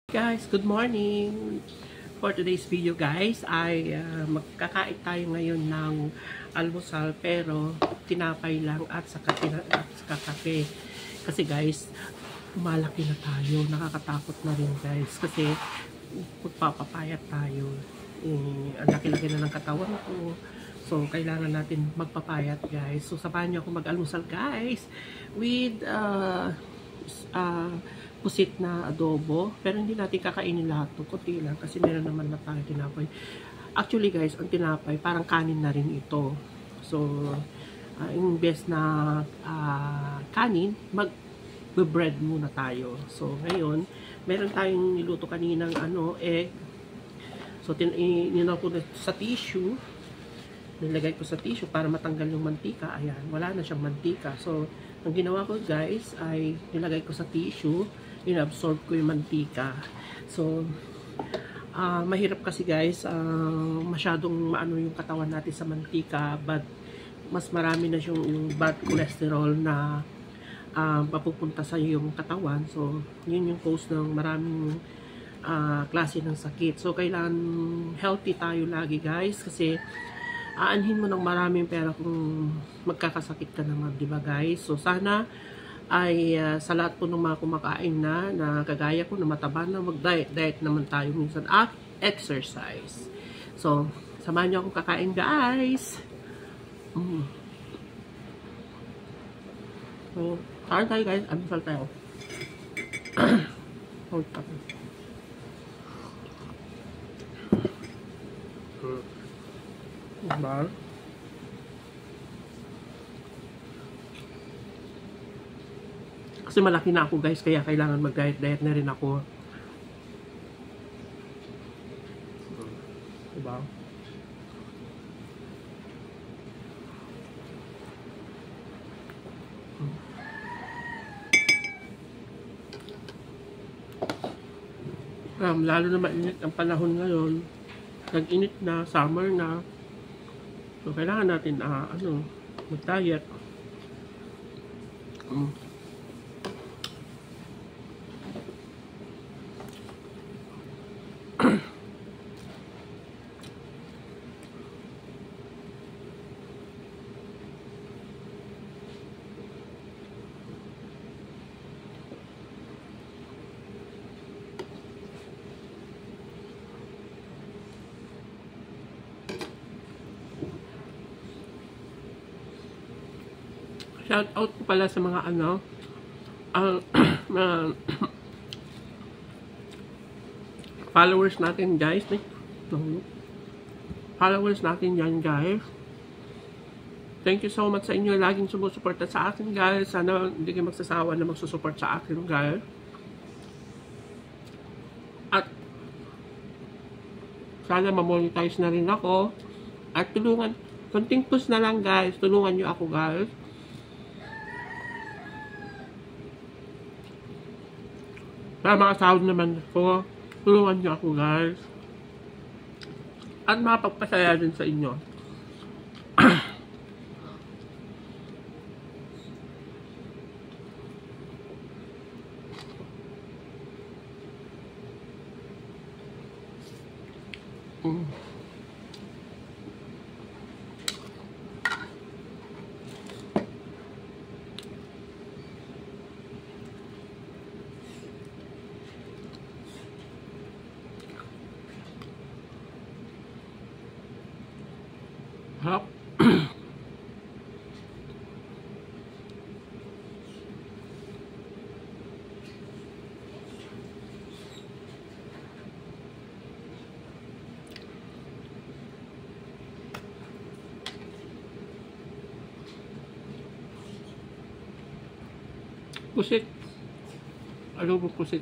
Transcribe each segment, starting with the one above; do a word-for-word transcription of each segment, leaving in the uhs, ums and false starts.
Guys, good morning! For today's video guys ay uh, magkakain tayo ngayon ng almusal pero tinapay lang at saka, at saka kape. Kasi guys, umalaki na tayo. Nakakatakot na rin guys kasi magpapapayat tayo. Eh, ang laki-laki na ng katawan ko. So, kailangan natin magpapayat guys. So, sabahan niyo ako mag-almusal guys with uh, uh, pusit na adobo, pero hindi natin kakainin lahat ng kunti lang kasi meron naman na tayo tinapay. Actually guys, ang tinapay parang kanin na rin ito. So, uh, imbes na uh, kanin, mag-bread muna tayo. So, ngayon, meron tayong niluto kaninang ano, egg. So, tininaw ko sa tissue. Nilagay ko sa tissue para matanggal yung mantika. Ayan, wala na siyang mantika. So, ang ginawa ko guys ay nilagay ko sa tissue, inabsorb ko yung mantika. So, uh, mahirap kasi guys, uh, masyadong maano yung katawan natin sa mantika, but mas marami na yung, yung bad cholesterol na uh, papupunta sa yung katawan. So, yun yung cause ng maraming uh, klase ng sakit. So, kailangan healthy tayo lagi guys kasi aanhin mo ng maraming pera kung magkakasakit ka naman, di ba guys? So, sana ay uh, sa lahat po ng mga kumakain na, na kagaya ko na mataba na, mag-diet, diet naman tayo minsan at exercise. So, samahan niyo akong kakain guys. Mm. So, saan tayo guys? Almusal tayo. Hold up. Diba? Kasi malaki na ako guys, kaya kailangan mag-diet-diet na rin ako. Diba? Um, lalo na mainit ang panahon ngayon. Nag-init na, summer na. So, kailangan natin, uh, ano, mag-diet. Mm. Shout out ko pala sa mga ano, ang uh, followers natin guys. Followers natin yan guys. Thank you so much sa inyo. Laging sumusuporta sa akin guys. Sana hindi kayo magsasawa na magsusuport sa akin guys. At sana ma-monetize na rin ako. At tulungan, konting push na lang guys. Tulungan nyo ako guys. Para makasahod naman ako, tulungan niyo ako guys. At makapagpasaya din sa inyo. mm. Harap. Pusit. Adobo pusit.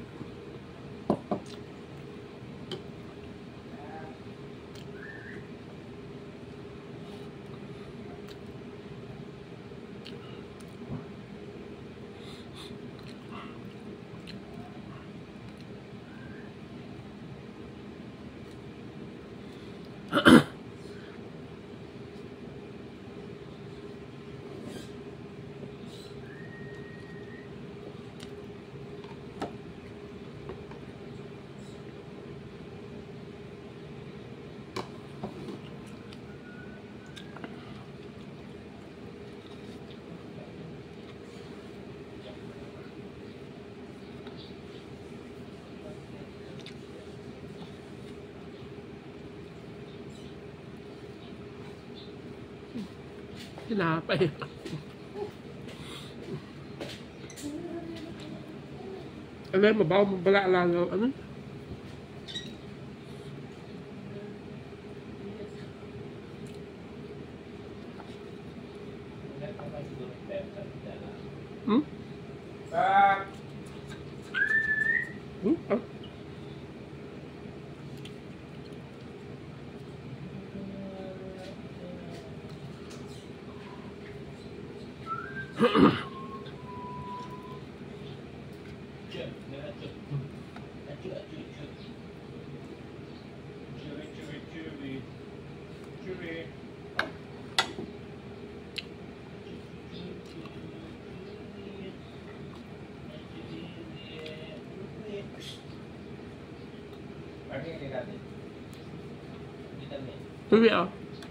Tinapay. Ano yung mabaw mo bala lang ano? Hmm? Hmm? Oh. Tuloy ah.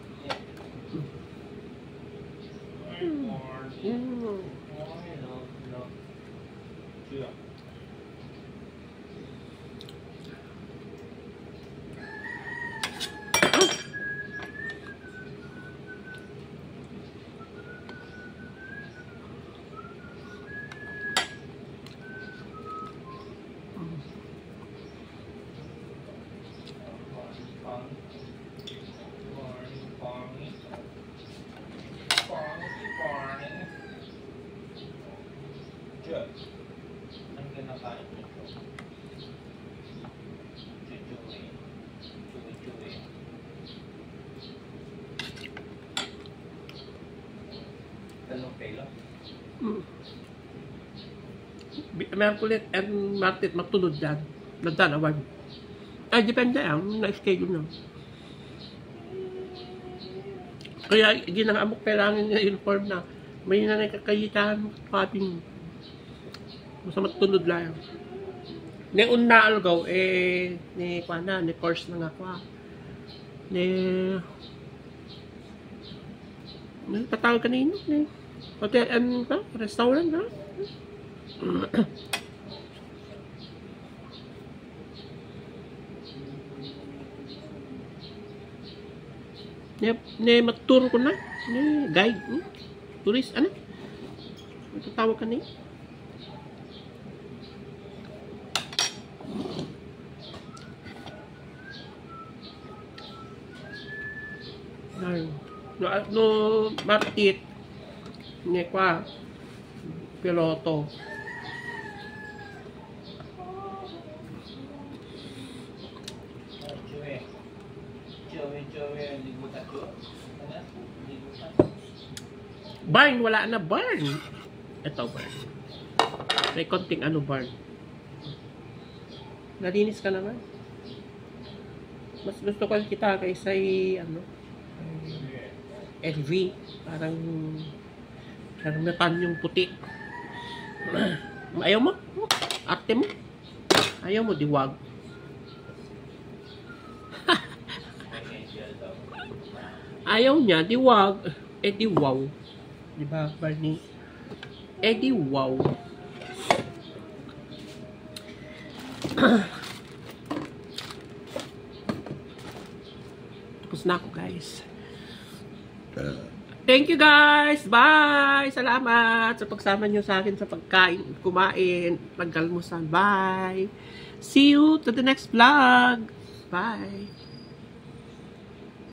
Ang kinakain nito. Chuchuwi. Chuwi-chuwi. Talong pelo? Mm. Merkulit and Martit magtunod dyan. Nagdalawan. Ay, depende yan. Na-schedule na. Kaya, ginangamok kailangan niya uniform na may na nakakayitan pating basta matulod lang. Ni una algaw, eh, ni kwa na, ni course na nga kwa. Ni, ni patawag kanino, ni hotel and pa, restaurant na. Ni, ni maturo ko na, ni guide, ni, tourist, ano? Matawag kanino. No, no Martit ni kwa piloto. Chuwi. Chuwi-chuwi. Libutan ko. Ano? Libutan. Barn, wala na barn. Ito barn. May konting ano barn. Nalinis ka naman. Mas gusto ko kita kaysa ano L V, parang karamihan yung puti. Ayaw mo? Arte mo? Ayaw mo, diwag. Ayaw niya, diwag. Eh, diwaw. Diba, Barney? Eh, diwaw. Tapos na ako, guys. Thank you guys. Bye. Salamat sa pagsama nyo sa akin sa pagkain, kumain, pagkalmusan. Bye. See you to the next vlog. Bye.